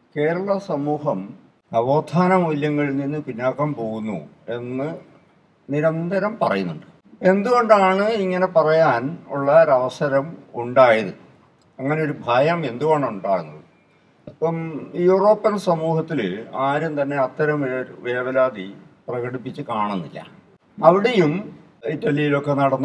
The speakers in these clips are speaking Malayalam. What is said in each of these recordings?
കേരള സമൂഹം നവോത്ഥാന മൂല്യങ്ങളിൽ നിന്ന് പിന്നാക്കം പോകുന്നു എന്ന് നിരന്തരം പറയുന്നുണ്ട്. എന്തുകൊണ്ടാണ് ഇങ്ങനെ പറയാൻ ഉള്ള ഒരവസരം ഉണ്ടായത്? അങ്ങനെ ഒരു ഭയം എന്തുകൊണ്ടാണ് ഉണ്ടാകുന്നത്? ഇപ്പം യൂറോപ്യൻ സമൂഹത്തിൽ ആരും തന്നെ അത്തരം വേവലാതി പ്രകടിപ്പിച്ച് കാണുന്നില്ല. അവിടെയും ഇറ്റലിയിലൊക്കെ നടന്ന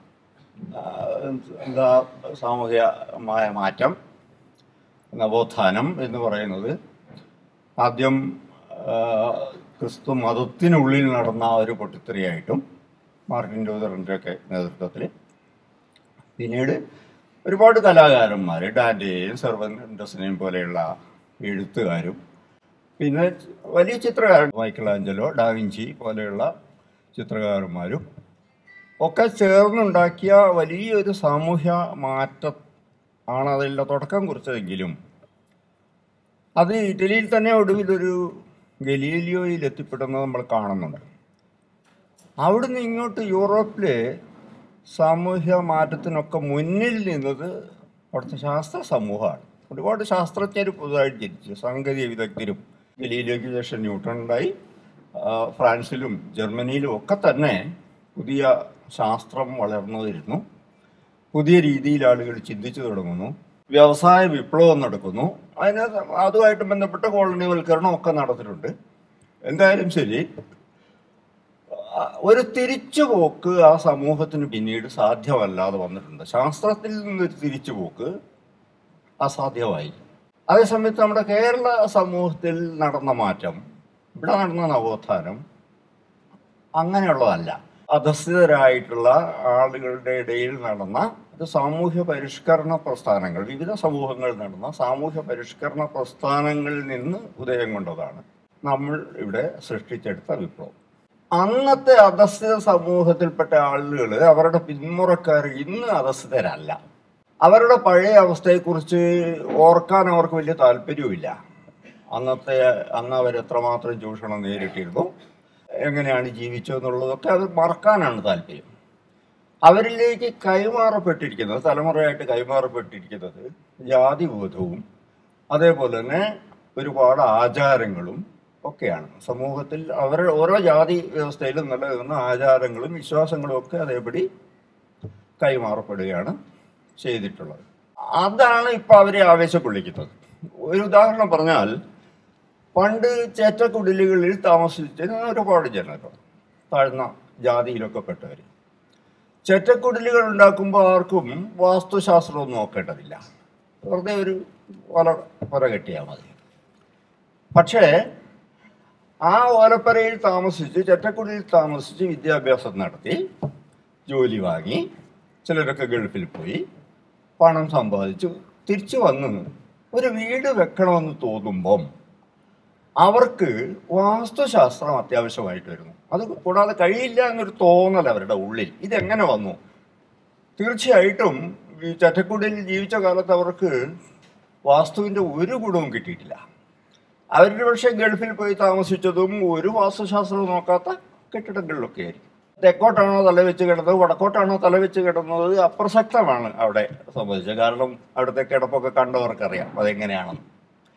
എന്താ സാമൂഹികമായ മാറ്റം, നവോത്ഥാനം എന്ന് പറയുന്നത് ആദ്യം ക്രിസ്തു മതത്തിനുള്ളിൽ നടന്ന ഒരു പൊട്ടിത്തെറിയായിട്ടും മാർട്ടിൻ ലൂതറിൻ്റെ ഒക്കെ നേതൃത്വത്തിൽ, പിന്നീട് ഒരുപാട് കലാകാരന്മാർ, ഡാന്റെയും സെർവൻറ്റസിനെയും പോലെയുള്ള എഴുത്തുകാരും, പിന്നെ വലിയ ചിത്രകാരൻ മൈക്കൽ ആഞ്ചലോ, ഡാവിഞ്ചി പോലെയുള്ള ചിത്രകാരന്മാരും ഒക്കെ ചേർന്നുണ്ടാക്കിയ വലിയൊരു സാമൂഹ്യ മാറ്റം ആണ് അതിൻ്റെ തുടക്കം കുറിച്ചതെങ്കിലും അത് ഇറ്റലിയിൽ തന്നെ ഒടുവിലൊരു ഗലീലിയോയിൽ എത്തിപ്പെടുന്നത് നമ്മൾ കാണുന്നുണ്ട്. അവിടുന്ന് ഇങ്ങോട്ട് യൂറോപ്പിലെ സാമൂഹ്യ മാറ്റത്തിനൊക്കെ മുന്നിൽ നിന്നത് അവിടുത്തെ ശാസ്ത്ര സമൂഹമാണ്. ഒരുപാട് ശാസ്ത്രജ്ഞർ പുതുതായിട്ട് ജനിച്ചു, സാങ്കേതിക വിദഗ്ധരും. ഗലീലിയോയ്ക്ക് ശേഷം ന്യൂട്ടൺ ഉണ്ടായി. ഫ്രാൻസിലും ജർമ്മനിയിലും ഒക്കെ തന്നെ പുതിയ ശാസ്ത്രം വളർന്നു വരുന്നു. പുതിയ രീതിയിൽ ആളുകൾ ചിന്തിച്ചു തുടങ്ങുന്നു. വ്യവസായ വിപ്ലവം നടക്കുന്നു. അതുമായിട്ട് ബന്ധപ്പെട്ട കോളനിവൽക്കരണം ഒക്കെ നടന്നിട്ടുണ്ട്. എന്തായാലും ശരി, ഒരു തിരിച്ചുപോക്ക് ആ സമൂഹത്തിന് പിന്നീട് സാധ്യമല്ലാതെ വന്നിട്ടുണ്ട്. ശാസ്ത്രത്തിൽ നിന്നൊരു തിരിച്ചുപോക്ക് അസാധ്യമായി. അതേസമയത്ത് നമ്മുടെ കേരള സമൂഹത്തിൽ നടന്ന മാറ്റം, ഇവിടെ നടന്ന നവോത്ഥാനം അങ്ങനെയുള്ളതല്ല. അധസ്ഥിതരായിട്ടുള്ള ആളുകളുടെ ഇടയിൽ നടന്ന സാമൂഹ്യ പരിഷ്കരണ പ്രസ്ഥാനങ്ങൾ, വിവിധ സമൂഹങ്ങളിൽ നടന്ന സാമൂഹ്യ പരിഷ്കരണ പ്രസ്ഥാനങ്ങളിൽ നിന്ന് ഉദയം കൊണ്ടതാണ് നമ്മൾ ഇവിടെ സൃഷ്ടിച്ചെടുത്ത വിപ്ലവം. അന്നത്തെ അധസ്ഥിത സമൂഹത്തിൽപ്പെട്ട ആളുകൾ, അവരുടെ പിന്മുറക്കാർ ഇന്ന് അധസ്ഥിതരല്ല. അവരുടെ പഴയ അവസ്ഥയെക്കുറിച്ച് ഓർക്കാൻ അവർക്ക് വലിയ താല്പര്യവുമില്ല. അന്ന് അവരെത്രമാത്രം ചൂഷണം നേരിട്ടിരുന്നു, എങ്ങനെയാണ് ജീവിച്ചതെന്നുള്ളതൊക്കെ അവർ മറക്കാനാണ് താല്പര്യം. അവരിലേക്ക് കൈമാറപ്പെട്ടിരിക്കുന്നത്, തലമുറയായിട്ട് കൈമാറപ്പെട്ടിരിക്കുന്നത് ജാതിബോധവും അതേപോലെ തന്നെ ഒരുപാട് ആചാരങ്ങളും ഒക്കെയാണ്. സമൂഹത്തിൽ ഓരോ ജാതി വ്യവസ്ഥയിലും നിലനിൽക്കുന്ന ആചാരങ്ങളും വിശ്വാസങ്ങളും ഒക്കെ അതേപടി കൈമാറപ്പെടുകയാണ് ചെയ്തിട്ടുള്ളത്. അതാണ് ഇപ്പം അവരെ ആവേശക്കൊള്ളിക്കുന്നത്. ഒരു ഉദാഹരണം പറഞ്ഞാൽ, പണ്ട് ചേറ്റക്കുടിലുകളിൽ താമസിച്ചിരുന്ന ഒരുപാട് ജനങ്ങൾ, താഴ്ന്ന ജാതിയിലൊക്കെ പെട്ടവർ, ചേറ്റക്കുടിലുകൾ ഉണ്ടാക്കുമ്പോൾ ആർക്കും വാസ്തുശാസ്ത്രമൊന്നും നോക്കേണ്ടതില്ല. വെറുതെ ഒരു പുര കെട്ടിയാൽ മതി. പക്ഷേ ആ ഓലപ്പരയിൽ താമസിച്ച്, ചേറ്റക്കുടിയിൽ താമസിച്ച് വിദ്യാഭ്യാസം നടത്തി, ജോലി വാങ്ങി, ചിലരൊക്കെ ഗൾഫിൽ പോയി പണം സമ്പാദിച്ചു തിരിച്ചു വന്ന് ഒരു വീട് വെക്കണമെന്ന് തോന്നുമ്പം അവർക്ക് വാസ്തുശാസ്ത്രം അത്യാവശ്യമായിട്ട് വരുന്നു. അത് കൂടാതെ കഴിയില്ല എന്നൊരു തോന്നൽ അവരുടെ ഉള്ളിൽ. ഇതെങ്ങനെ വന്നു? തീർച്ചയായിട്ടും ഈ ചറ്റക്കുടിയിൽ ജീവിച്ച കാലത്ത് അവർക്ക് വാസ്തുവിൻ്റെ ഒരു ഗുണവും കിട്ടിയിട്ടില്ല. അവരുടെ പക്ഷേ ഗൾഫിൽ പോയി താമസിച്ചതും ഒരു വാസ്തുശാസ്ത്രവും നോക്കാത്ത കെട്ടിടങ്ങളിലൊക്കെ ആയിരിക്കും. തെക്കോട്ടാണോ തലവെച്ച് കിടന്നത്, വടക്കോട്ടാണോ തലവെച്ച് കിടന്നത്, അപ്രസക്തമാണ് അവിടെ സംബന്ധിച്ചത്. കാരണം അവിടുത്തെ കിടപ്പൊക്കെ കണ്ടവർക്കറിയാം അതെങ്ങനെയാണെന്ന്.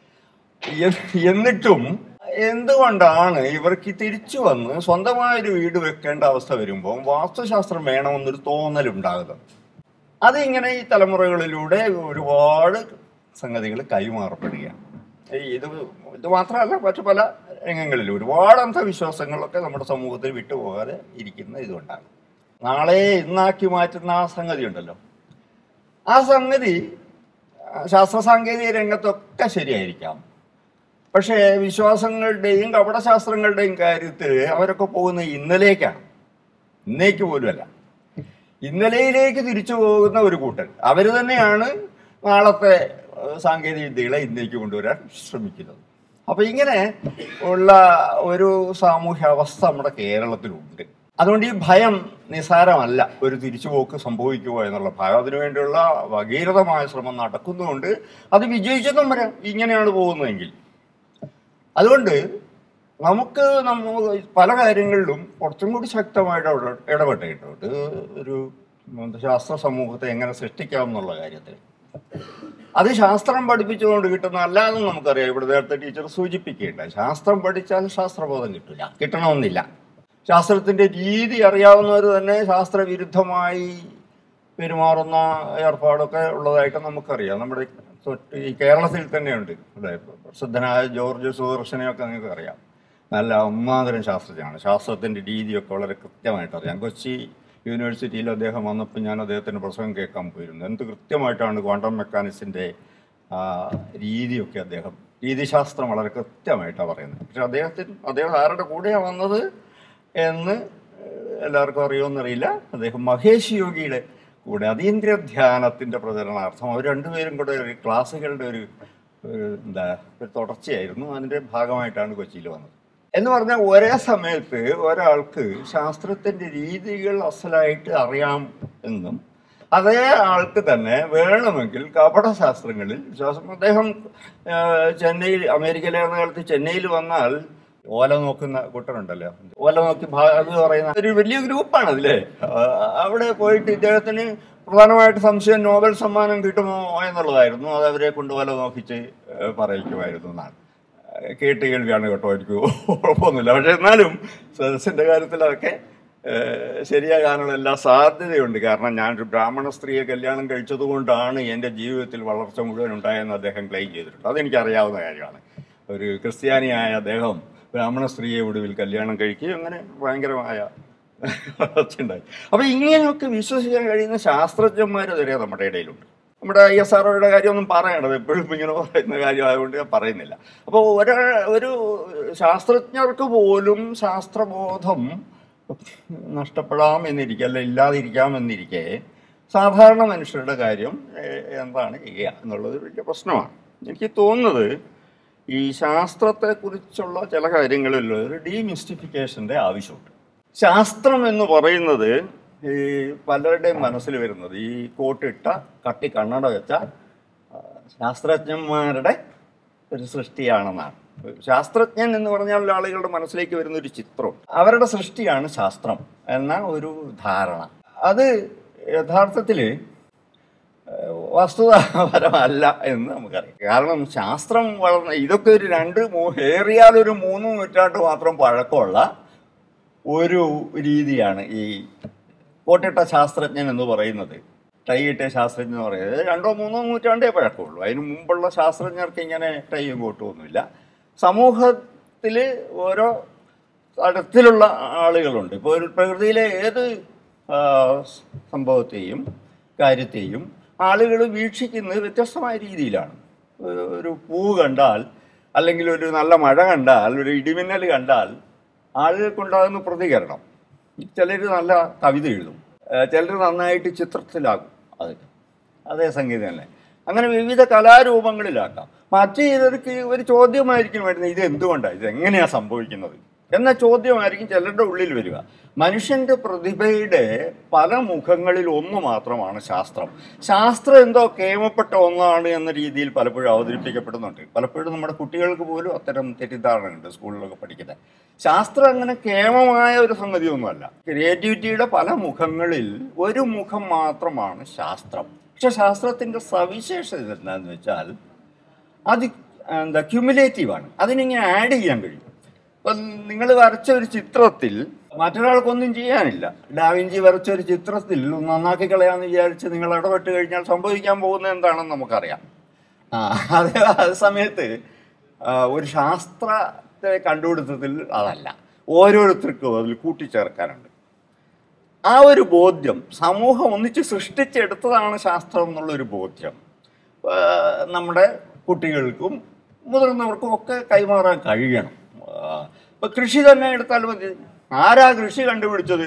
എന്നിട്ടും എന്തുകൊണ്ടാണ് ഇവർക്ക് തിരിച്ചു വന്ന് സ്വന്തമായൊരു വീട് വെക്കേണ്ട അവസ്ഥ വരുമ്പോൾ വാസ്തുശാസ്ത്രം വേണമെന്നൊരു തോന്നലുണ്ടാകുന്നത്? അതിങ്ങനെ ഈ തലമുറകളിലൂടെ ഒരുപാട് സംഗതികൾ കൈമാറപ്പെടുകയാണ്. ഇത് മാത്രമല്ല, മറ്റു പല രംഗങ്ങളിലും ഒരുപാട് അന്ധവിശ്വാസങ്ങളൊക്കെ നമ്മുടെ സമൂഹത്തിൽ വിട്ടുപോകാതെ ഇരിക്കുന്ന ഇതുകൊണ്ടാണ്. നാളെ ഇന്നാക്കി മാറ്റുന്ന ആ സംഗതി ഉണ്ടല്ലോ, ആ സംഗതി ശാസ്ത്ര സാങ്കേതിക രംഗത്തൊക്കെ ശരിയായിരിക്കാം. പക്ഷേ വിശ്വാസങ്ങളുടെയും കപടശാസ്ത്രങ്ങളുടെയും കാര്യത്തിൽ അവരൊക്കെ പോകുന്നത് ഇന്നലേക്കാണ്. ഇന്നേക്ക് പോലുമല്ല, ഇന്നലയിലേക്ക് തിരിച്ചു പോകുന്ന ഒരു കൂട്ടർ. അവർ തന്നെയാണ് നാളത്തെ സാങ്കേതിക വിദ്യകളെ ഇന്നേക്ക് കൊണ്ടുവരാൻ ശ്രമിക്കുന്നത്. അപ്പോൾ ഇങ്ങനെ ഉള്ള ഒരു സാമൂഹ്യ അവസ്ഥ നമ്മുടെ കേരളത്തിലുണ്ട്. അതുകൊണ്ട് ഈ ഭയം നിസ്സാരമല്ല. ഒരു തിരിച്ചുപോക്ക് സംഭവിക്കുമോ എന്നുള്ള ഭയം, അതിനുവേണ്ടിയുള്ള ഭഗീരഥമായ ശ്രമം നടക്കുന്നുണ്ട്. അത് വിജയിച്ചെന്നും വരാം ഇങ്ങനെയാണ് പോകുന്നതെങ്കിൽ. അതുകൊണ്ട് നമുക്ക് പല കാര്യങ്ങളിലും കുറച്ചും കൂടി ശക്തമായിട്ട് ഇടപെട്ടിട്ടുണ്ട് ഒരു ശാസ്ത്ര സമൂഹത്തെ എങ്ങനെ സൃഷ്ടിക്കാം എന്നുള്ള കാര്യത്തിൽ. അത് ശാസ്ത്രം പഠിപ്പിച്ചുകൊണ്ട് കിട്ടുന്ന അല്ലാതെ നമുക്കറിയാം. ഇവിടെ നേരത്തെ ടീച്ചർ സൂചിപ്പിക്കുകയുണ്ടായി, ശാസ്ത്രം പഠിച്ചാൽ ശാസ്ത്രബോധം കിട്ടില്ല, കിട്ടണമെന്നില്ല. ശാസ്ത്രത്തിൻ്റെ രീതി അറിയാവുന്നവർ തന്നെ ശാസ്ത്രവിരുദ്ധമായി പെരുമാറുന്ന ഏർപ്പാടൊക്കെ ഉള്ളതായിട്ട് നമുക്കറിയാം. നമ്മുടെ ഈ കേരളത്തിൽ തന്നെയുണ്ട്. അതെ, പ്രസിദ്ധനായ ജോർജ് സുദർശനെയൊക്കെ നിങ്ങൾക്ക് അറിയാം. നല്ല ഒന്നാന്തരം ശാസ്ത്രജ്ഞനാണ്. ശാസ്ത്രത്തിൻ്റെ രീതിയൊക്കെ വളരെ കൃത്യമായിട്ട് അറിയാം. കൊച്ചി യൂണിവേഴ്സിറ്റിയിൽ അദ്ദേഹം വന്നപ്പോൾ ഞാൻ അദ്ദേഹത്തിൻ്റെ പ്രസംഗം കേൾക്കാൻ പോയിരുന്നു. എന്ത് കൃത്യമായിട്ടാണ് ക്വാണ്ടം മെക്കാനിക്സിൻ്റെ രീതിയൊക്കെ രീതിശാസ്ത്രം വളരെ കൃത്യമായിട്ടാണ് പറയുന്നത്. പക്ഷെ അദ്ദേഹം ആരുടെ കൂടെയാണ് വന്നത് എന്ന് എല്ലാവർക്കും അറിയുമെന്നറിയില്ല. അദ്ദേഹം മഹേഷ് യോഗിയുടെ കൂടെ അതീന്ദ്രിയ ധ്യാനത്തിൻ്റെ പ്രചരണാർത്ഥം അവർ രണ്ടുപേരും കൂടെ ഒരു ക്ലാസ്സുകളുടെ ഒരു തുടർച്ചയായിരുന്നു. അതിൻ്റെ ഭാഗമായിട്ടാണ് കൊച്ചിയിൽ വന്നത്. എന്ന് പറഞ്ഞാൽ ഒരേ സമയത്ത് ഒരാൾക്ക് ശാസ്ത്രത്തിൻ്റെ രീതികൾ അസലായിട്ട് അറിയാം എന്നും അതേ ആൾക്ക് തന്നെ വേണമെങ്കിൽ കപടശാസ്ത്രങ്ങളിൽ വിശ്വാസം. അദ്ദേഹം ചെന്നൈയിൽ, അമേരിക്കയിലായിരുന്ന കാലത്ത് ചെന്നൈയിൽ വന്നാൽ ഓല നോക്കുന്ന കൂട്ടരുണ്ടല്ലോ, ഓല നോക്കി അത് പറയുന്ന ഒരു വലിയ ഗ്രൂപ്പാണ് അതിലെ. അവിടെ പോയിട്ട് ഇദ്ദേഹത്തിന് പ്രധാനമായിട്ട് സംശയം നോബൽ സമ്മാനം കിട്ടുമോ എന്നുള്ളതായിരുന്നു. അത് അവരെ കൊണ്ട് ഓല നോക്കിച്ച് പറയിക്കുമായിരുന്നു എന്നാണ്. കേട്ട് കേൾവിയാണ് കേട്ടോ, എനിക്ക് ഉറപ്പൊന്നുമില്ല. പക്ഷെ എന്നാലും സദസ്സിൻ്റെ കാര്യത്തിൽ അതൊക്കെ ശരിയാകാനുള്ള എല്ലാ സാധ്യതയുണ്ട്. കാരണം ഞാനൊരു ബ്രാഹ്മണ സ്ത്രീയെ കല്യാണം കഴിച്ചതുകൊണ്ടാണ് എൻ്റെ ജീവിതത്തിൽ വളർച്ച മുഴുവൻ ഉണ്ടായെന്ന് അദ്ദേഹം ക്ലെയിം ചെയ്തിട്ടുണ്ട്. അതെനിക്കറിയാവുന്ന കാര്യമാണ്. ഒരു ക്രിസ്ത്യാനിയായ അദ്ദേഹം ബ്രാഹ്മണ സ്ത്രീയെ ഒടുവിൽ കല്യാണം കഴിക്കുകയും അങ്ങനെ ഭയങ്കരമായ വളർച്ചയുണ്ടായി. അപ്പോൾ ഇങ്ങനെയൊക്കെ വിശ്വസിക്കാൻ കഴിയുന്ന ശാസ്ത്രജ്ഞന്മാർ വരെ നമ്മുടെ ഇടയിലുണ്ട്. നമ്മുടെ ISROയുടെ കാര്യമൊന്നും പറയണത് എപ്പോഴും ഇങ്ങനെ പറയുന്ന കാര്യമായതുകൊണ്ട് ഞാൻ പറയുന്നില്ല. അപ്പോൾ ഒരു ശാസ്ത്രജ്ഞർക്ക് പോലും ശാസ്ത്രബോധം നഷ്ടപ്പെടാം എന്നിരിക്കെ, അല്ല ഇല്ലാതിരിക്കാം എന്നിരിക്കെ, സാധാരണ മനുഷ്യരുടെ കാര്യം എന്താണ് ചെയ്യുക എന്നുള്ളത് വലിയ പ്രശ്നമാണ്. എനിക്ക് തോന്നുന്നത് ഈ ശാസ്ത്രത്തെക്കുറിച്ചുള്ള ചില കാര്യങ്ങളിൽ ഒരു ഡീമിസ്റ്റിഫിക്കേഷൻ്റെ ആവശ്യമുണ്ട്. ശാസ്ത്രം എന്ന് പറയുന്നത് ഈ പലരുടെയും മനസ്സിൽ വരുന്നത് ഈ കോട്ടിട്ട കട്ടി കണ്ണട വെച്ച ശാസ്ത്രജ്ഞന്മാരുടെ ഒരു സൃഷ്ടിയാണെന്നാണ്. ശാസ്ത്രജ്ഞൻ എന്ന് പറഞ്ഞാൽ ആളുകളുടെ മനസ്സിലേക്ക് വരുന്നൊരു ചിത്രം, അവരുടെ സൃഷ്ടിയാണ് ശാസ്ത്രം എന്ന ഒരു ധാരണ. അത് യഥാർത്ഥത്തിൽ വസ്തുതാപരമല്ല എന്ന് നമുക്കറിയാം. കാരണം ശാസ്ത്രം ഇതൊക്കെ ഒരു ഏറിയാൽ ഒരു 3 നൂറ്റാണ്ട് മാത്രം പഴക്കമുള്ള ഒരു രീതിയാണ് ഈ കോട്ടിട്ട ശാസ്ത്രജ്ഞൻ എന്ന് പറയുന്നത്. ടൈ ഇട്ട ശാസ്ത്രജ്ഞൻ എന്ന് പറയുന്നത് 2 or 3 നൂറ്റാണ്ടേ പഴക്കമുള്ളൂ. അതിന് മുമ്പുള്ള ശാസ്ത്രജ്ഞർക്ക് ഇങ്ങനെ ടൈയും കോട്ടും ഒന്നുമില്ല. സമൂഹത്തിൽ ഓരോ തരത്തിലുള്ള ആളുകളുണ്ട്. ഇപ്പോൾ ഒരു പ്രകൃതിയിലെ ഏത് സംഭവത്തെയും കാര്യത്തെയും ആളുകൾ വീക്ഷിക്കുന്നത് വ്യത്യസ്തമായ രീതിയിലാണ്. ഒരു പൂ കണ്ടാൽ, അല്ലെങ്കിൽ ഒരു നല്ല മഴ കണ്ടാൽ, ഒരു ഇടിമിന്നൽ കണ്ടാൽ ആളുകൾക്കുണ്ടാകുന്ന പ്രതികരണം. ചിലർ നല്ല കവിത എഴുതും, ചിലർ നന്നായിട്ട് ചിത്രത്തിലാകും. അതേ സംഗീതം തന്നെ അങ്ങനെ വിവിധ കലാരൂപങ്ങളിലാക്കാം. മറ്റു ചിലർക്ക് ഒരു ചോദ്യമായിരിക്കും വരുന്നത്, ഇത് എന്തുകൊണ്ടാണ്, ഇത് എങ്ങനെയാണ് സംഭവിക്കുന്നത് എന്ന ചോദ്യമായിരിക്കും ചിലരുടെ ഉള്ളിൽ വരിക. മനുഷ്യൻ്റെ പ്രതിഭയുടെ പല മുഖങ്ങളിൽ ഒന്ന് മാത്രമാണ് ശാസ്ത്രം. ശാസ്ത്രം എന്തോ കേമപ്പെട്ട ഒന്നാണ് എന്ന രീതിയിൽ പലപ്പോഴും അവതരിപ്പിക്കപ്പെടുന്നുണ്ട്. പലപ്പോഴും നമ്മുടെ കുട്ടികൾക്ക് പോലും അത്തരം തെറ്റിദ്ധാരണയുണ്ട് സ്കൂളിലൊക്കെ പഠിക്കുന്നത്. ശാസ്ത്രം അങ്ങനെ കേമമായ ഒരു സംഗതിയൊന്നുമല്ല. ക്രിയേറ്റിവിറ്റിയുടെ പല മുഖങ്ങളിൽ ഒരു മുഖം മാത്രമാണ് ശാസ്ത്രം. പക്ഷെ ശാസ്ത്രത്തിൻ്റെ സവിശേഷത എന്താണെന്ന് വെച്ചാൽ അത് ക്യുമുലേറ്റീവാണ്. അതിനിങ്ങനെ ആഡ് ചെയ്യാൻ കഴിയും. ഇപ്പം നിങ്ങൾ വരച്ച ഒരു ചിത്രത്തിൽ മറ്റൊരാൾക്കൊന്നും ചെയ്യാനില്ല. ഡാവിഞ്ചി വരച്ച ഒരു ചിത്രത്തിൽ നന്നാക്കി കളയാമെന്ന് വിചാരിച്ച് നിങ്ങൾ ഇടപെട്ട് കഴിഞ്ഞാൽ സംഭവിക്കാൻ പോകുന്നത് എന്താണെന്ന് നമുക്കറിയാം. അതേ സമയത്ത് ഒരു ശാസ്ത്രത്തെ കണ്ടുപിടുത്തത്തിൽ അതല്ല, ഓരോരുത്തർക്കും അതിൽ കൂട്ടിച്ചേർക്കാനുണ്ട്. ആ ഒരു ബോധ്യം സമൂഹം ഒന്നിച്ച് സൃഷ്ടിച്ചെടുത്തതാണ് ശാസ്ത്രം എന്നുള്ളൊരു ബോധ്യം നമ്മുടെ കുട്ടികൾക്കും മുതിർന്നവർക്കും ഒക്കെ കൈമാറാൻ കഴിയണം. ഇപ്പം കൃഷി തന്നെ എടുത്താൽ മതി. ആരാ കൃഷി കണ്ടുപിടിച്ചത്?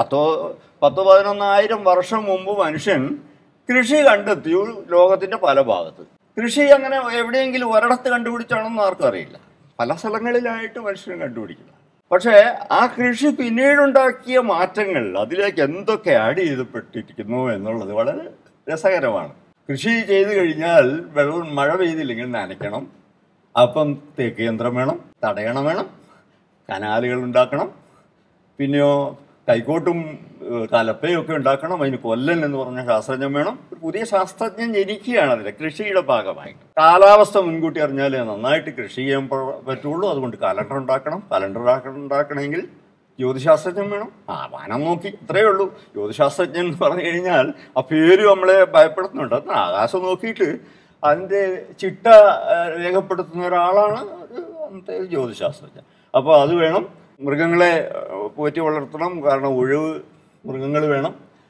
10,000-11,000 വർഷം മുമ്പ് മനുഷ്യൻ കൃഷി കണ്ടെത്തി ലോകത്തിൻ്റെ പല ഭാഗത്ത്. കൃഷി അങ്ങനെ എവിടെയെങ്കിലും ഒരിടത്ത് കണ്ടുപിടിച്ചാണെന്ന് ആർക്കും അറിയില്ല. പല സ്ഥലങ്ങളിലായിട്ട് മനുഷ്യൻ കണ്ടുപിടിക്കുക. പക്ഷേ ആ കൃഷി പിന്നീടുണ്ടാക്കിയ മാറ്റങ്ങൾ, അതിലേക്ക് എന്തൊക്കെ ആഡ് ചെയ്തപ്പെട്ടിരിക്കുന്നു എന്നുള്ളത് വളരെ രസകരമാണ്. കൃഷി ചെയ്ത് കഴിഞ്ഞാൽ മഴ പെയ്തില്ലെങ്കിൽ നനയ്ക്കണം, അപ്പം തേക്ക് യന്ത്രം വേണം, തടയണം വേണം, കനാലുകൾ ഉണ്ടാക്കണം, പിന്നെയോ കൈക്കോട്ടും കലപ്പയൊക്കെ ഉണ്ടാക്കണം, അതിന് കൊല്ലൻ എന്ന് പറഞ്ഞ ശാസ്ത്രജ്ഞൻ വേണം. ഒരു പുതിയ ശാസ്ത്രജ്ഞൻ ജനിക്കുകയാണ് അതിൽ കൃഷിയുടെ ഭാഗമായിട്ട്. കാലാവസ്ഥ മുൻകൂട്ടി അറിഞ്ഞാലേ നന്നായിട്ട് കൃഷി ചെയ്യാൻ പറ്റുള്ളൂ. അതുകൊണ്ട് കലണ്ടർ ഉണ്ടാക്കണം. കലണ്ടർ ഉണ്ടാക്കണമെങ്കിൽ ജ്യോതിശാസ്ത്രജ്ഞൻ വേണം. വാനം നോക്കി, ഇത്രയേ ഉള്ളൂ. ജ്യോതിശാസ്ത്രജ്ഞൻ എന്ന് പറഞ്ഞു കഴിഞ്ഞാൽ ആ പേര് നമ്മളെ ഭയപ്പെടുത്തുന്നുണ്ട്. അത് ആകാശം നോക്കിയിട്ട് അതിൻ്റെ ചിട്ട രേഖപ്പെടുത്തുന്ന ഒരാളാണ് അന്നത്തെ ജ്യോതിശാസ്ത്രജ്ഞൻ. അപ്പോൾ അത് വേണം. മൃഗങ്ങളെ പോറ്റി വളർത്തണം, കാരണം ഒഴിവ് മൃഗങ്ങൾ വേണം.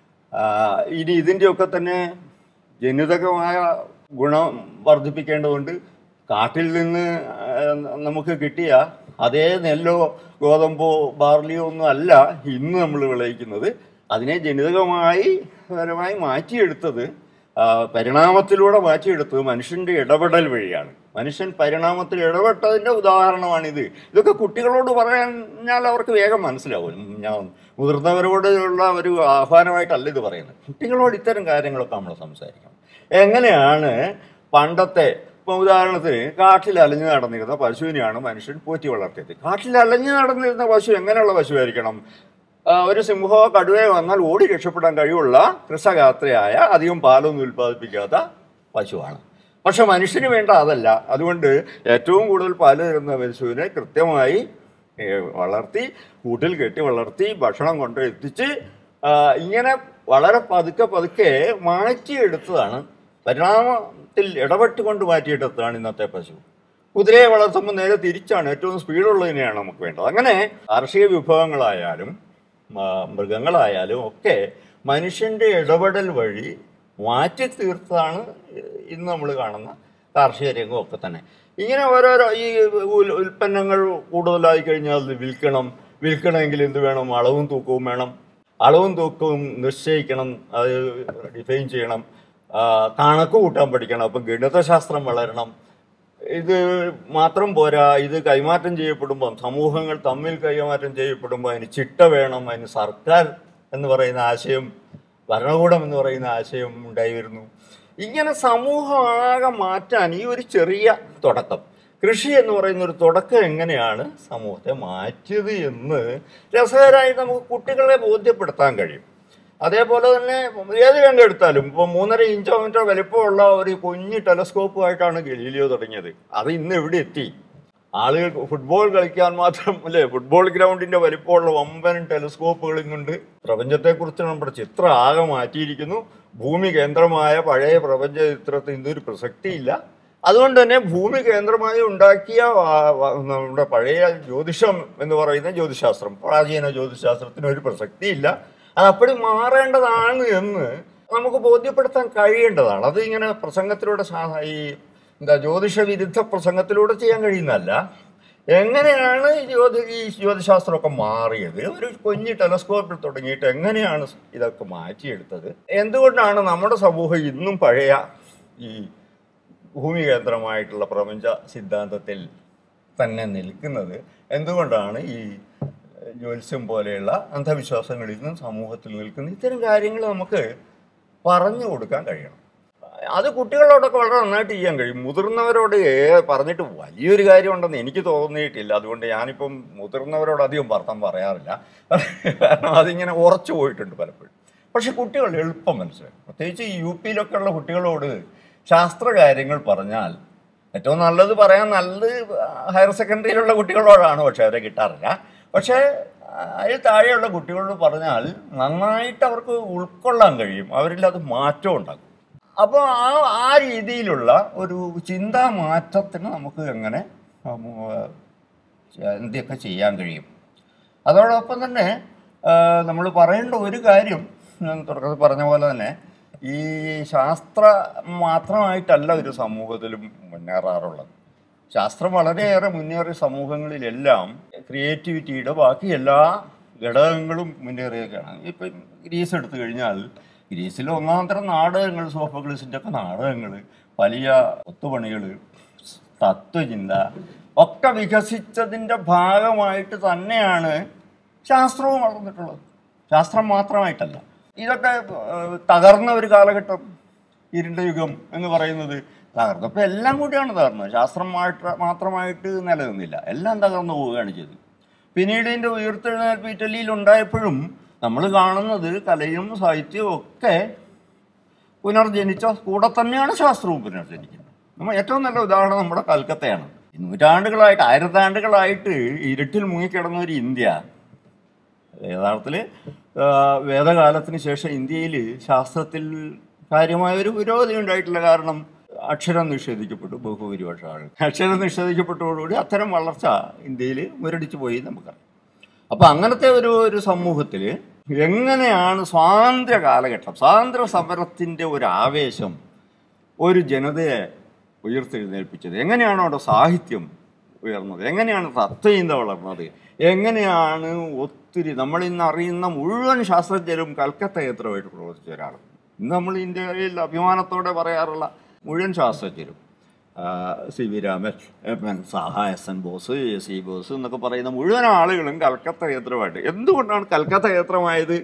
ഇനി ഇതിൻ്റെയൊക്കെ തന്നെ ജനിതകമായ ഗുണം വർദ്ധിപ്പിക്കേണ്ടതുണ്ട്. കാട്ടിൽ നിന്ന് നമുക്ക് കിട്ടിയ അതേ നെല്ലോ ഗോതമ്പോ ബാർലിയോ ഒന്നും അല്ല ഇന്ന് നമ്മൾ വിളയിക്കുന്നത്. അതിനെ ജനിതകമായി പരമായി മാറ്റിയെടുത്തത്, പരിണാമത്തിലൂടെ മാറ്റിയെടുത്തത് മനുഷ്യൻ്റെ ഇടപെടൽ വഴിയാണ്. മനുഷ്യൻ പരിണാമത്തിൽ ഇടപെട്ടതിൻ്റെ ഉദാഹരണമാണിത്. ഇതൊക്കെ കുട്ടികളോട് പറഞ്ഞാൽ അവർക്ക് വേഗം മനസ്സിലാവും. ഞാൻ മുതിർന്നവരോടുള്ള ഒരു ആഹ്വാനമായിട്ടല്ല ഇത് പറയുന്നത്. കുട്ടികളോട് ഇത്തരം കാര്യങ്ങളൊക്കെ നമ്മൾ സംസാരിക്കണം. എങ്ങനെയാണ് പണ്ടത്തെ, ഇപ്പോൾ ഉദാഹരണത്തിന് കാട്ടിൽ അലഞ്ഞു നടന്നിരുന്ന പശുവിനെയാണ് മനുഷ്യൻ പോറ്റി വളർത്തിയത്. കാട്ടിൽ അലഞ്ഞു നടന്നിരുന്ന പശു എങ്ങനെയുള്ള പശുവായിരിക്കണം? ഒരു സിംഹമോ കടുവയോ വന്നാൽ ഓടി രക്ഷപ്പെടാൻ കഴിവുള്ള കൃഷഗാത്രയായ അധികം പാലൊന്നും ഉൽപ്പാദിപ്പിക്കാത്ത പശുവാണ്. പക്ഷെ മനുഷ്യന് വേണ്ട അതല്ല. അതുകൊണ്ട് ഏറ്റവും കൂടുതൽ പാല് തരുന്ന പശുവിനെ കൃത്യമായി വളർത്തി, കൂട്ടിൽ കെട്ടി വളർത്തി, ഭക്ഷണം കൊണ്ട് എത്തിച്ച് ഇങ്ങനെ വളരെ പതുക്കെ മാറ്റിയെടുത്തതാണ്, പരിണാമത്തിൽ ഇടപെട്ടുകൊണ്ട് മാറ്റിയെടുത്തതാണ് ഇന്നത്തെ പശു. കുതിരയെ വളർത്തുമ്പോൾ നേരെ തിരിച്ചാണ്, ഏറ്റവും സ്പീഡുള്ളതിനെയാണ് നമുക്ക് വേണ്ടത്. അങ്ങനെ കാർഷിക വിഭവങ്ങളായാലും മൃഗങ്ങളായാലും ഒക്കെ മനുഷ്യൻ്റെ ഇടപെടൽ വഴി മാറ്റി തീർത്തതാണ് ഇന്ന് നമ്മൾ കാണുന്ന കാർഷിക രംഗമൊക്കെ തന്നെ. ഇങ്ങനെ ഓരോരോ ഈ ഉൽപ്പന്നങ്ങൾ കൂടുതലായി കഴിഞ്ഞാൽ അത് വിൽക്കണമെങ്കിൽ എന്ത് വേണം? അളവും തൂക്കവും വേണം. അളവും തൂക്കവും നിശ്ചയിക്കണം, അത് ഡിഫൈൻ ചെയ്യണം, കണക്ക് കൂട്ടാൻ പഠിക്കണം. അപ്പം ഗണിതശാസ്ത്രം വളരണം. ഇത് മാത്രം പോരാ, ഇത് കൈമാറ്റം ചെയ്യപ്പെടുമ്പം, സമൂഹങ്ങൾ തമ്മിൽ കൈമാറ്റം ചെയ്യപ്പെടുമ്പോൾ അതിന് ചിട്ട വേണം. അതിന് സർക്കാർ എന്ന് പറയുന്ന ആശയം, ഭരണകൂടം എന്ന് പറയുന്ന ആശയം ഉണ്ടായി വരുന്നു. ഇങ്ങനെ സമൂഹമാകെ മാറ്റാൻ ഈ ഒരു ചെറിയ തുടക്കം, കൃഷി എന്ന് പറയുന്ന ഒരു തുടക്കം എങ്ങനെയാണ് സമൂഹത്തെ മാറ്റിയത് എന്ന് രസകരമായി നമുക്ക് കുട്ടികളെ ബോധ്യപ്പെടുത്താൻ കഴിയും. അതേപോലെ തന്നെ ഏത് രംഗം എടുത്താലും, ഇപ്പോൾ 3.5 ഇഞ്ചോ വലിപ്പമുള്ള ഒരു കുഞ്ഞ് ടെലസ്കോപ്പുമായിട്ടാണ് ഗലീലിയോ തുടങ്ങിയത്. അത് ഇന്ന് എവിടെ എത്തി? ആളുകൾ ഫുട്ബോൾ കളിക്കാൻ മാത്രം അല്ലേ, ഫുട്ബോൾ ഗ്രൗണ്ടിൻ്റെ വലിപ്പമുള്ള വമ്പൻ ടെലസ്കോപ്പുകൾ ഇന്നുണ്ട്. പ്രപഞ്ചത്തെക്കുറിച്ച് നമ്മുടെ ചിത്രം ആകെ മാറ്റിയിരിക്കുന്നു. ഭൂമി കേന്ദ്രമായ പഴയ പ്രപഞ്ച ചിത്രത്തിൽ ഇന്നൊരു പ്രസക്തിയില്ല. അതുകൊണ്ട് തന്നെ ഭൂമി കേന്ദ്രമായി ഉണ്ടാക്കിയ നമ്മുടെ പഴയ ജ്യോതിഷം എന്ന് പറയുന്ന ജ്യോതിശാസ്ത്രം, പ്രാചീന ജ്യോതിശാസ്ത്രത്തിന് ഒരു പ്രസക്തിയില്ല. അതപ്പടി മാറേണ്ടതാണ് എന്ന് നമുക്ക് ബോധ്യപ്പെടുത്താൻ കഴിയേണ്ടതാണ്. അത് ഇങ്ങനെ പ്രസംഗത്തിലൂടെ ഈ ജ്യോതിഷ വിരുദ്ധ പ്രസംഗത്തിലൂടെ ചെയ്യാൻ കഴിയുന്നതല്ല. എങ്ങനെയാണ് ഈ ജ്യോതിശാസ്ത്രമൊക്കെ മാറിയത്? ഒരു കുഞ്ഞ് ടെലസ്കോപ്പിൽ തുടങ്ങിയിട്ട് എങ്ങനെയാണ് ഇതൊക്കെ മാറ്റിയെടുത്തത്? എന്തുകൊണ്ടാണ് നമ്മുടെ സമൂഹം ഇന്നും പഴയ ഈ ഭൂമി കേന്ദ്രമായിട്ടുള്ള പ്രപഞ്ച സിദ്ധാന്തത്തിൽ തന്നെ നിൽക്കുന്നത്? എന്തുകൊണ്ടാണ് ഈ ജ്യോത്സ്യം പോലെയുള്ള അന്ധവിശ്വാസങ്ങളിൽ നിന്നും സമൂഹത്തിൽ നിൽക്കുന്ന ഇത്തരം കാര്യങ്ങൾ നമുക്ക് പറഞ്ഞു കൊടുക്കാൻ കഴിയണം. അത് കുട്ടികളോടൊക്കെ വളരെ നന്നായിട്ട് ചെയ്യാൻ കഴിയും. മുതിർന്നവരോട് പറഞ്ഞിട്ട് വലിയൊരു കാര്യമുണ്ടെന്ന് എനിക്ക് തോന്നിയിട്ടില്ല. അതുകൊണ്ട് ഞാനിപ്പം മുതിർന്നവരോട് അധികം വർത്തം പറയാറില്ല. കാരണം അതിങ്ങനെ ഉറച്ചു പോയിട്ടുണ്ട് പലപ്പോഴും. പക്ഷെ കുട്ടികൾ എളുപ്പം മനസ്സിലാക്കും. പ്രത്യേകിച്ച് ഈ UP-യിലൊക്കെ ഉള്ള കുട്ടികളോട് ശാസ്ത്ര കാര്യങ്ങൾ പറഞ്ഞാൽ ഏറ്റവും നല്ലത് പറയാൻ നല്ലത് ഹയർ സെക്കൻഡറിയിലുള്ള കുട്ടികളോടാണ്. പക്ഷെ അവരെ കിട്ടാറില്ല. പക്ഷേ അതിൽ താഴെയുള്ള കുട്ടികളോട് പറഞ്ഞാൽ നന്നായിട്ട് അവർക്ക് ഉൾക്കൊള്ളാൻ കഴിയും. അവരിൽ അത് മാറ്റം ഉണ്ടാകും. അപ്പോൾ ആ രീതിയിലുള്ള ഒരു ചിന്താ മാറ്റത്തിന് നമുക്ക് എങ്ങനെ എന്തൊക്കെ ചെയ്യാൻ കഴിയും? അതോടൊപ്പം തന്നെ നമ്മൾ പറയേണ്ട ഒരു കാര്യം, ഞാൻ തുടക്കത്തിൽ പറഞ്ഞ പോലെ തന്നെ, ഈ ശാസ്ത്രം മാത്രമായിട്ടല്ല ഒരു സമൂഹത്തിലും മുന്നേറാറുള്ളത്. ശാസ്ത്രം വളരെയേറെ മുന്നേറിയ സമൂഹങ്ങളിലെല്ലാം ക്രിയേറ്റിവിറ്റിയുടെ ബാക്കി എല്ലാ ഘടകങ്ങളും മുന്നേറിയൊക്കെയാണ്. ഇപ്പം ഗ്രീസ് എടുത്തു കഴിഞ്ഞാൽ, ഗ്രീസിലെ ഒന്നാം തരം നാടകങ്ങൾ, സോഫോക്ലീസിൻ്റെ ഒക്കെ നാടകങ്ങൾ, വലിയ ഒത്തുപണികൾ, തത്വചിന്ത ഒക്കെ വികസിച്ചതിൻ്റെ ഭാഗമായിട്ട് തന്നെയാണ് ശാസ്ത്രവും വളർന്നിട്ടുള്ളത്. ശാസ്ത്രം മാത്രമായിട്ടല്ല. ഇതൊക്കെ തകർന്ന ഒരു കാലഘട്ടം, ഇരുണ്ട യുഗം എന്ന് പറയുന്നത് തകർന്നപ്പോൾ എല്ലാം കൂടിയാണ് തകർന്നത്. ശാസ്ത്രം മാത്രമായിട്ട് നിലനിന്നില്ല, എല്ലാം തകർന്നു പോവുകയാണ് ചെയ്തത്. പിന്നീട് ഇതിൻ്റെ ഉയർത്തെഴുന്നേൽപ്പ് ഇറ്റലിയിൽ ഉണ്ടായപ്പോഴും നമ്മൾ കാണുന്നത് കലയും സാഹിത്യവും ഒക്കെ പുനർജനിച്ച കൂടെ തന്നെയാണ് ശാസ്ത്രവും പുനർജനിക്കുന്നത്. നമ്മൾ ഏറ്റവും നല്ല ഉദാഹരണം നമ്മുടെ കൽക്കത്തയാണ്. നൂറ്റാണ്ടുകളായിട്ട്, ആയിരത്താണ്ടുകളായിട്ട് ഇരുട്ടിൽ മുങ്ങിക്കിടന്ന ഒരു ഇന്ത്യ യഥാർത്ഥത്തിൽ വേദകാലത്തിന് ശേഷം ഇന്ത്യയിൽ ശാസ്ത്രത്തിൽ കാര്യമായൊരു പുരോഗതി ഉണ്ടായിട്ടില്ല. കാരണം അക്ഷരം നിഷേധിക്കപ്പെട്ടു, ബഹുഭൂരിപക്ഷം ആളുകൾ അക്ഷരം നിഷേധിക്കപ്പെട്ടതോടുകൂടി അത്തരം വളർച്ച ഇന്ത്യയിൽ മുരടിച്ചു പോയി നമുക്കറിയാം. അപ്പം അങ്ങനത്തെ ഒരു സമൂഹത്തിൽ എങ്ങനെയാണ് സ്വാതന്ത്ര്യ കാലഘട്ടം, സ്വാതന്ത്ര്യ സമരത്തിൻ്റെ ഒരു ആവേശം ഒരു ജനതയെ ഉയർത്തെഴുന്നേൽപ്പിച്ചത്, എങ്ങനെയാണ് അവിടെ സാഹിത്യം ഉയർന്നത്, എങ്ങനെയാണ് തത്വചിന്ത വളർന്നത്, എങ്ങനെയാണ് ഒത്തിരി നമ്മളിന്ന് അറിയുന്ന മുഴുവൻ ശാസ്ത്രജ്ഞരും കൽക്കത്ത കേന്ദ്രമായിട്ട് പ്രവർത്തിച്ച ഒരാൾ. ഇന്ന് നമ്മൾ ഇന്ത്യയിൽ അഭിമാനത്തോടെ പറയാറുള്ള മുഴുവൻ ശാസ്ത്രജ്ഞരും C V Raman, Saha, S N Bose, C Bose എന്നൊക്കെ പറയുന്ന മുഴുവൻ ആളുകളും കൽക്കത്ത കേന്ദ്രമായിട്ട്. എന്തുകൊണ്ടാണ് കൽക്കത്ത കേന്ദ്രമായത്?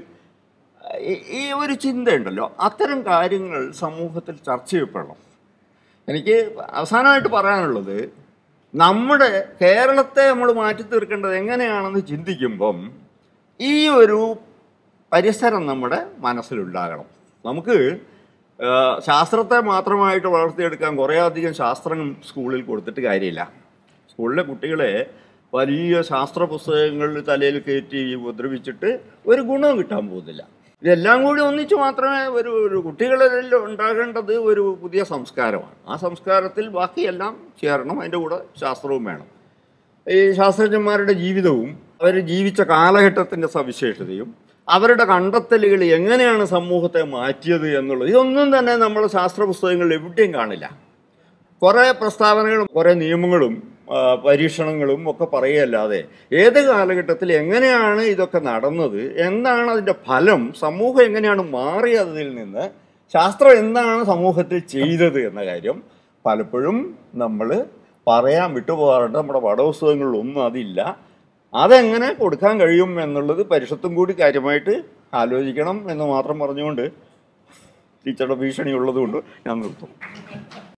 ഈ ഒരു ചിന്തയുണ്ടല്ലോ, അത്തരം കാര്യങ്ങൾ സമൂഹത്തിൽ ചർച്ച ചെയ്യപ്പെടണം. എനിക്ക് അവസാനമായിട്ട് പറയാനുള്ളത്, നമ്മുടെ കേരളത്തെ നമ്മൾ മാറ്റി തീർക്കേണ്ടത് എങ്ങനെയാണെന്ന് ചിന്തിക്കുമ്പം ഈ ഒരു പരിസരം നമ്മുടെ മനസ്സിലുണ്ടാകണം. നമുക്ക് ശാസ്ത്രത്തെ മാത്രമായിട്ട് വളർത്തിയെടുക്കാൻ കുറേയധികം ശാസ്ത്രം സ്കൂളിൽ കൊടുത്തിട്ട് കാര്യമില്ല. സ്കൂളിലെ കുട്ടികളെ വലിയ ശാസ്ത്ര പുസ്തകങ്ങൾ തലയിൽ കയറ്റി ഉപദ്രവിച്ചിട്ട് ഒരു ഗുണവും കിട്ടാൻ പോകുന്നില്ല. ഇതെല്ലാം കൂടി ഒന്നിച്ച് മാത്രമേ ഒരു കുട്ടികളിൽ ഉണ്ടാകേണ്ടത് ഒരു പുതിയ സംസ്കാരമാണ്. ആ സംസ്കാരത്തിൽ ബാക്കിയെല്ലാം ചേരണം, അതിൻ്റെ കൂടെ ശാസ്ത്രവും വേണം. ഈ ശാസ്ത്രജ്ഞന്മാരുടെ ജീവിതവും അവർ ജീവിച്ച കാലഘട്ടത്തിൻ്റെ സവിശേഷതയും അവരുടെ കണ്ടെത്തലുകൾ എങ്ങനെയാണ് സമൂഹത്തെ മാറ്റിയത് എന്നുള്ളത് ഇതൊന്നും തന്നെ നമ്മൾ ശാസ്ത്ര പുസ്തകങ്ങളിൽ എവിടെയും കാണില്ല. കുറേ പ്രസ്താവനകളും കുറേ നിയമങ്ങളും പരീക്ഷണങ്ങളും ഒക്കെ പറയുകയല്ലാതെ ഏത് കാലഘട്ടത്തിൽ എങ്ങനെയാണ് ഇതൊക്കെ നടന്നത്, എന്താണ് അതിൻ്റെ ഫലം, സമൂഹം എങ്ങനെയാണ് മാറിയതിൽ നിന്ന് ശാസ്ത്രം എന്താണ് സമൂഹത്തിൽ ചെയ്തത് എന്ന കാര്യം പലപ്പോഴും നമ്മൾ പറയാൻ വിട്ടുപോകാറുണ്ട്. നമ്മുടെ പാഠപുസ്തകങ്ങളിലൊന്നും അതില്ല. അതെങ്ങനെ കൊടുക്കാൻ കഴിയും എന്നുള്ളത് പരിഷത്തും കൂടി കാര്യമായിട്ട് ആലോചിക്കണം എന്ന് മാത്രം പറഞ്ഞുകൊണ്ട് ടീച്ചറുടെ ഭീഷണി ഉള്ളതുകൊണ്ട് ഞാൻ നിർത്തും.